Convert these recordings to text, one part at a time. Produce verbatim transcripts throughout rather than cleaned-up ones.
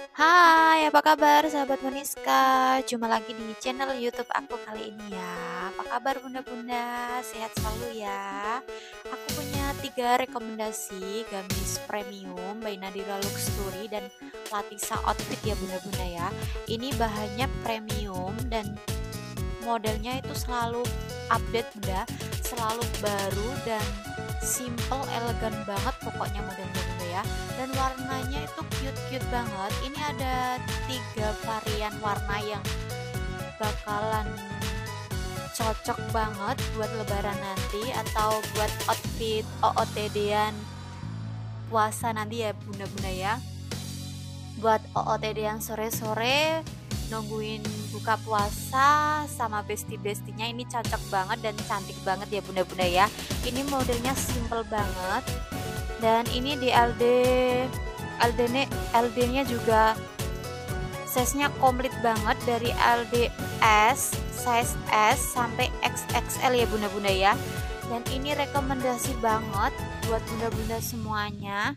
Hai, apa kabar sahabat Moniska? Jumpa lagi di channel YouTube aku kali ini ya. Apa kabar bunda-bunda? Sehat selalu ya. Aku punya tiga rekomendasi gamis premium by Nadira Luxury dan Latisa Outfit ya bunda-bunda ya. Ini bahannya premium dan modelnya itu selalu update bunda, selalu baru dan simple elegan banget pokoknya modelnya bunda ya. Dan warnanya itu cute-cute banget. Ini ada tiga varian warna yang bakalan cocok banget buat lebaran nanti atau buat outfit O O T D-an puasa nanti ya bunda-bunda ya. Buat O O T D yang sore-sore nungguin buka puasa sama besti-bestinya ini cocok banget dan cantik banget ya bunda-bunda ya. Ini modelnya simple banget dan ini di L D L D nya L D-nya juga size-nya komplit banget dari L D S, size S sampai X X L ya bunda-bunda ya. Dan ini rekomendasi banget buat bunda-bunda semuanya.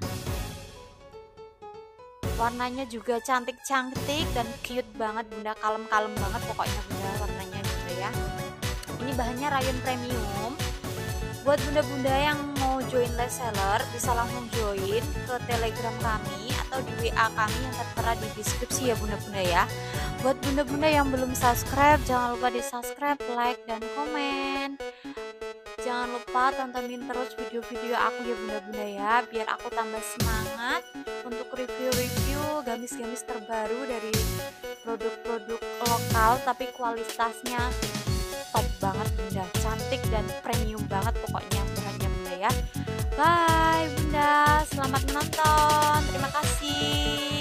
Warnanya juga cantik-cantik dan cute banget bunda, kalem-kalem banget pokoknya bunda warnanya bunda ya. Ini bahannya rayon premium. Buat bunda-bunda yang mau join reseller bisa langsung join ke telegram kami atau di W A kami yang tertera di deskripsi ya bunda-bunda ya. Buat bunda-bunda yang belum subscribe jangan lupa di subscribe, like, dan komen. Jangan lupa tontonin terus video-video aku ya bunda-bunda ya, biar aku tambah semangat untuk review-review gamis-gamis terbaru dari produk-produk lokal tapi kualitasnya top banget bunda, cantik dan premium banget pokoknya bahannya bunda ya. Bye bunda, selamat menonton, terima kasih.